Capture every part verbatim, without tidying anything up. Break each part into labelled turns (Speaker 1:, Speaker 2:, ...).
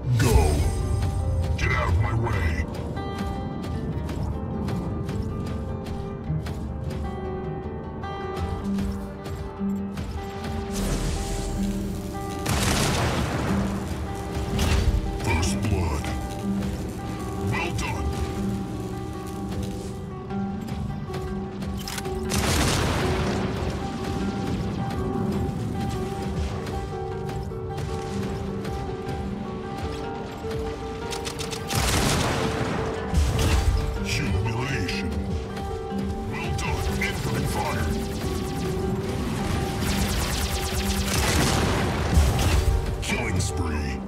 Speaker 1: Go. Get out of my way. First blood. Well done. Humiliation. Well done. Incoming fire. Killing spree.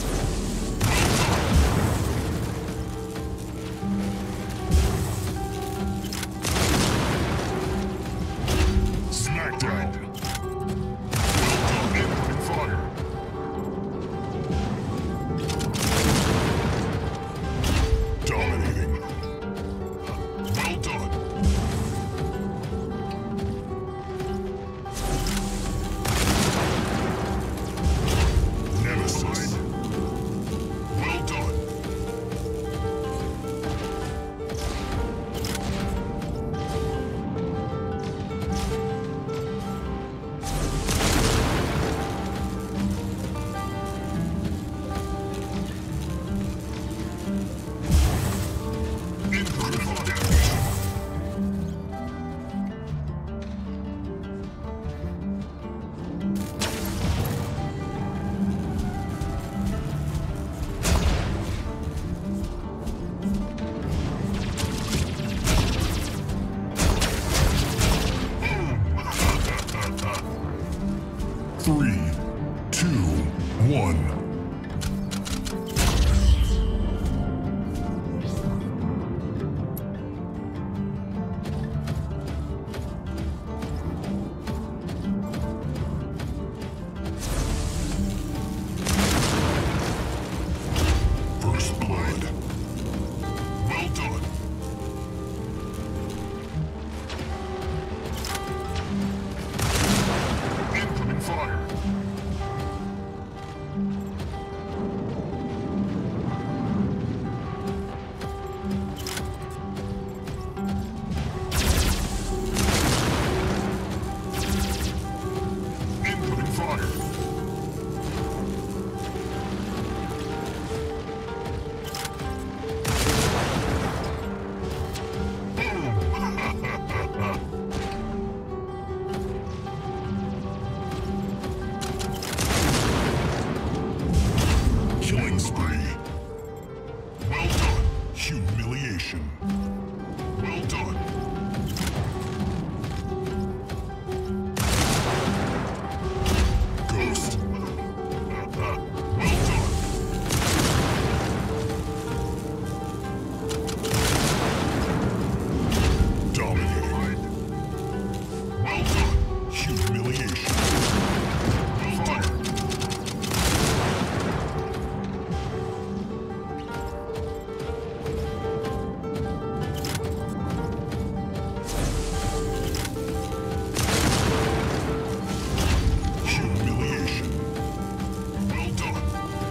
Speaker 1: Smackdown. Well done. Incoming fire. Dominating. Well done. Nemesis. Well done. Incoming fire. Three, two, one. First blood. Well done. Incoming fire. Incoming fire. Killing spree. Well done. Humiliation. Well done. Ghost. Well done. Dominating. Well done. Humiliation. Well done. Humiliation. Well done.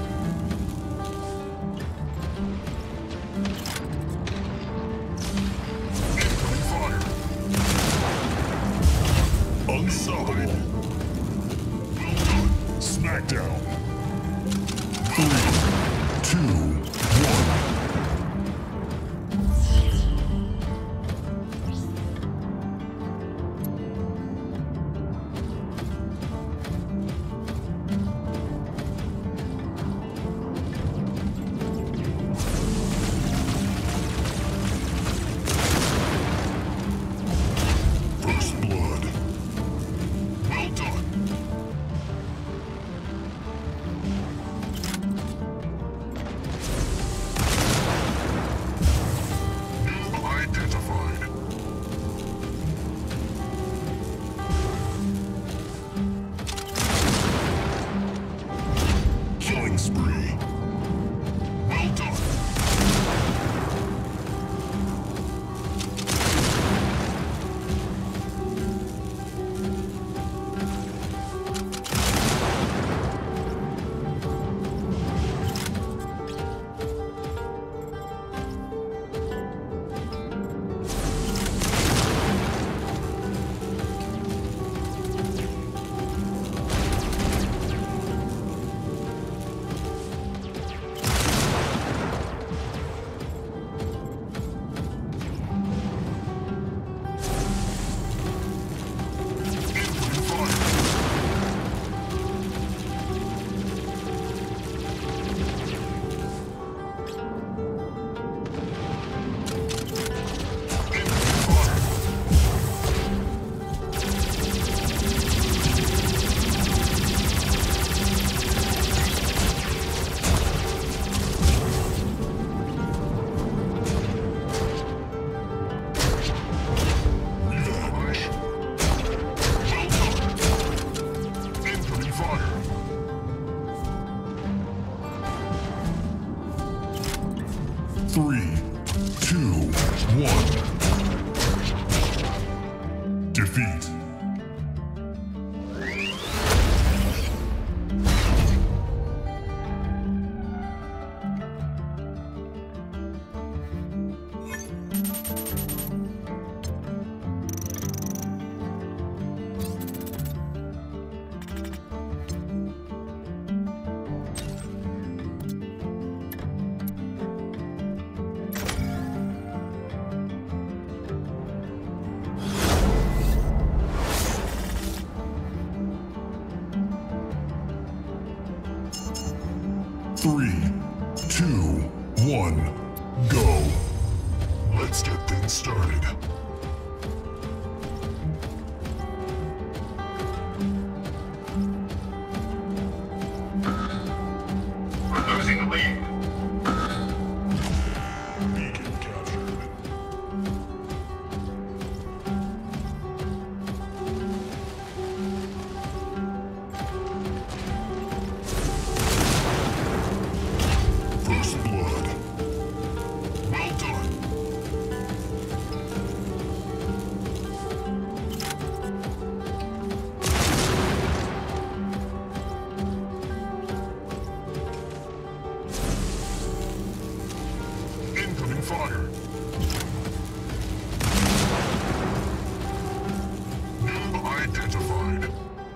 Speaker 1: Incoming fire. Unstoppable. Well done. Smackdown. Three, two, one. First blood. Well done. Three, two, one. Defeat. Three, two, one, go. Let's get things started.
Speaker 2: We're losing the lead.
Speaker 1: Beacon captured. First blood. Well done. Incoming fire. Noob identified.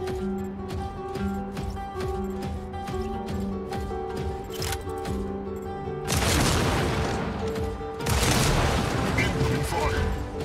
Speaker 1: Incoming fire.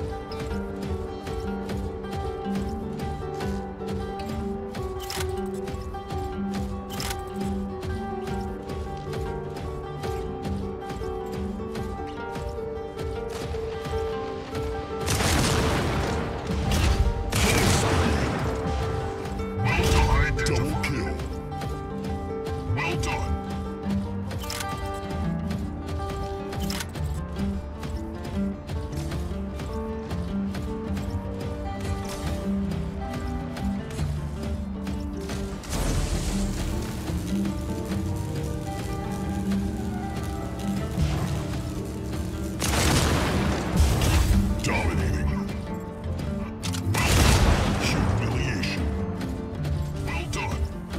Speaker 1: Double kill. Well done. Dominating. Humiliation. Well done.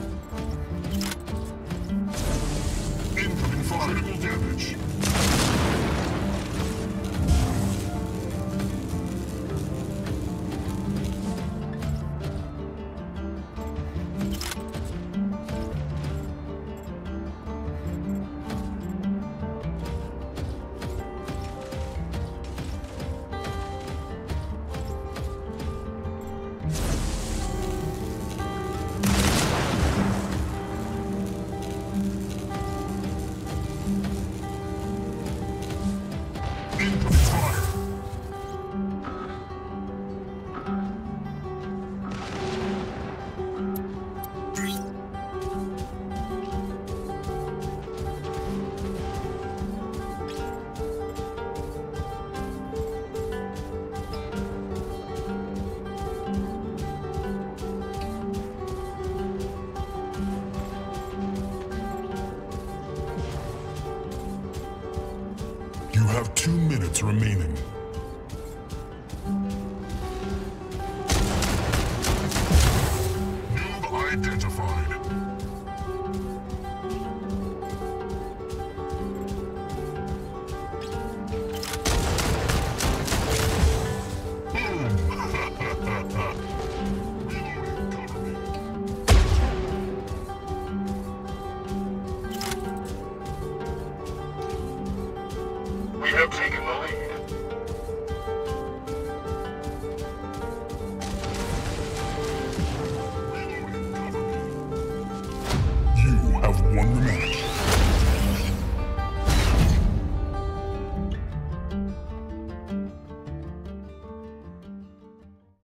Speaker 1: Incoming fire. Critical damage. Incoming fire. You have two minutes remaining. Noob identified. Boom! Reloading, cover me.
Speaker 2: We have taken